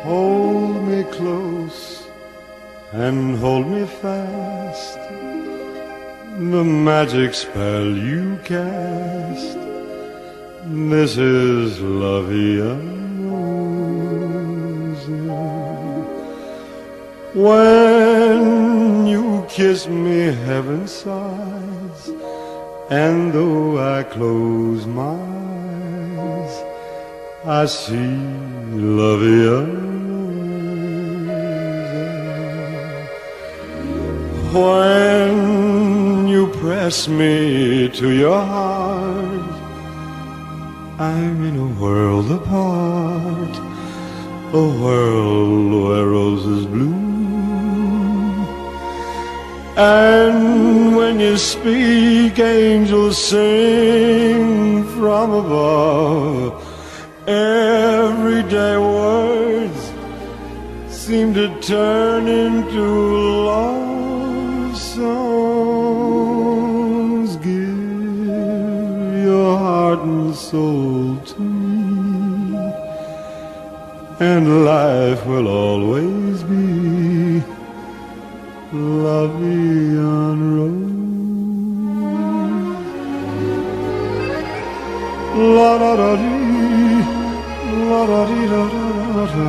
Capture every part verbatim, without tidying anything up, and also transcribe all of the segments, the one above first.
hold me close and hold me fast. The magic spell you cast, this is La Vie Amorosa. When you kiss me, heaven sighs, and though I close my eyes, I see La Vie Amorosa. When you press me to your heart, I'm in a world apart, a world where roses bloom. And when you speak, angels sing from above. Everyday words seem to turn into love songs. Give your heart and soul to me, and life will always be La Vie en Rose. La da da dee, la da dee da da da da.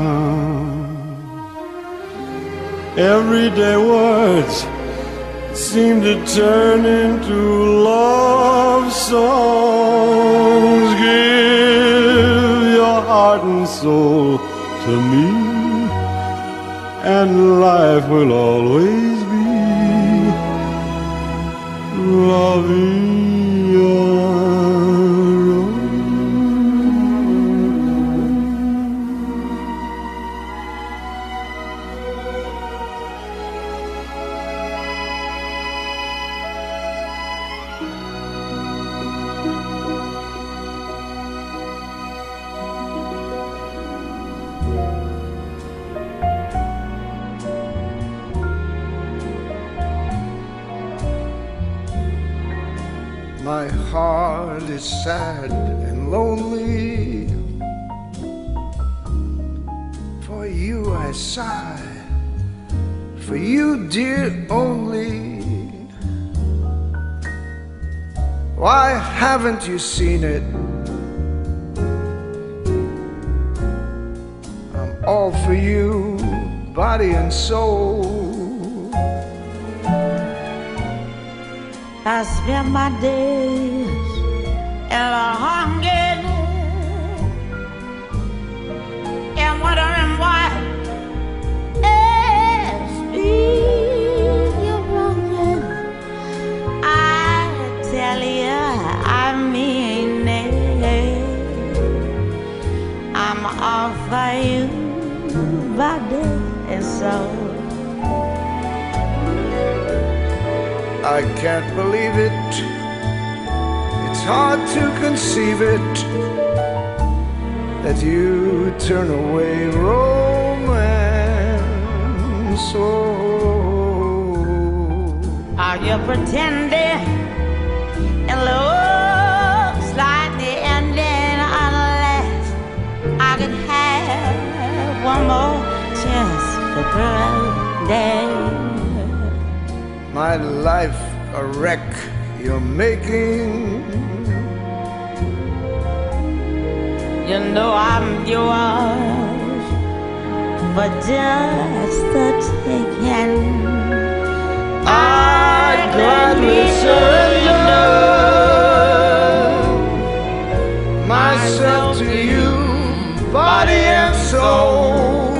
Everyday words seem to turn into love songs. Give your heart and soul to me, and life will always be La Vie en Rose. My heart is sad and lonely. For you I sigh, for you, dear, only. Why haven't you seen it? I'm all for you, body and soul. I spend my days in a hunger and wondering why it's me you're wronging. I tell you, I mean it. I'm all for you, body and soul. I can't believe it, it's hard to conceive it, that you turn away romance. Oh, are you pretending? It looks like the ending, unless I could have one more chance for pretending. My life a wreck you're making. You know I'm yours, but just the taking. I'd gladly surrender myself to you, body and soul.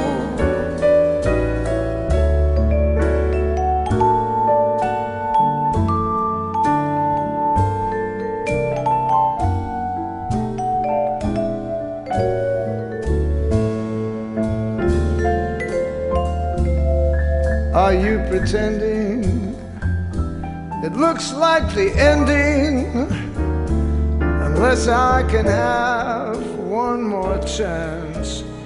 Are you pretending? It looks like the ending, unless I can have one more chance.